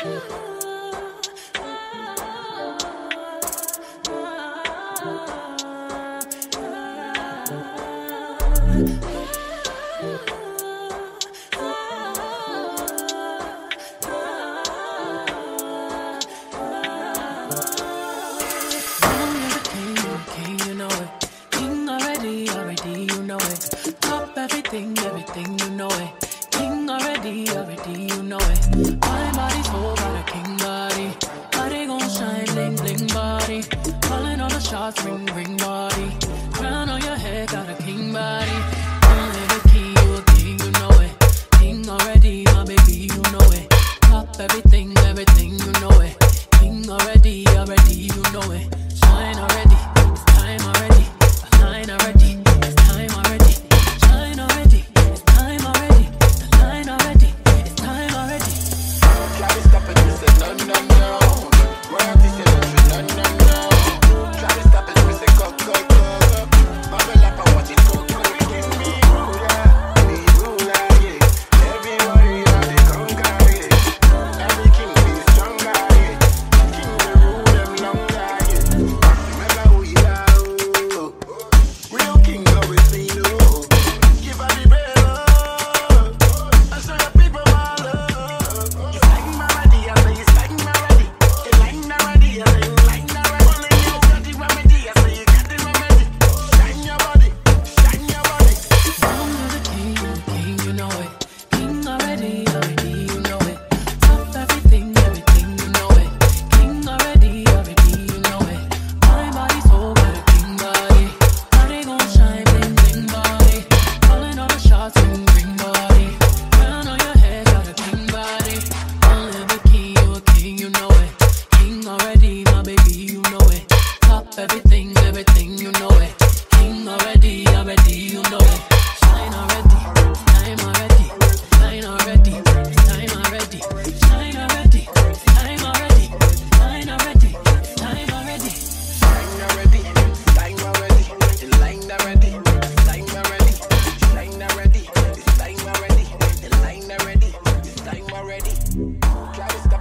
Everything, you know it. King already, you know it. My body's full, got a king body. Body gon' shine, bling, bling body. Calling all the shots, ring, ring body. Crown on your head, got a king body. Only the king, you a king, you know it. King already, my baby, you know it. Top everything, you know it. King already, you know it. Shine already, it's time already. Line already, it's time already. Shine already, it's time already. The line already, it's time already. Try to stop it, we say no, no, no. Royalty say no, no, no. Try to stop it, we say go, go, go. Bubble up, I want it, go, go, go. Me ruler, yeah. Everybody are the conquer, yeah. Every king be stronger, yeah. King will rule them longer, yeah. Remember who you are, oh. Real king always be no. Give her the bread, oh. I show the people my love. It's like my remedy, I say it's like my remedy. It's like my remedy, I say it's like my remedy. Only you got the remedy, I say you got the remedy. Shine your body, shine your body. Long as a king, you know it. King already, you know it. Top everything, you know it. King already, you know it. My body's full, got a king body. Body gon' shine, bling, bling body. Calling all the shots, ring, ring body. Crown on your head, got a king body. Only the king, you know it. King already, my baby, you know it. Top everything, you know it. King already, you know it. Shine already, time already. Shine already, time already. Shine already, time already. Shine already, time already. Shine already, time already. The line already, time already. Shine already, it's time already. The line already, it's time already. Try to stop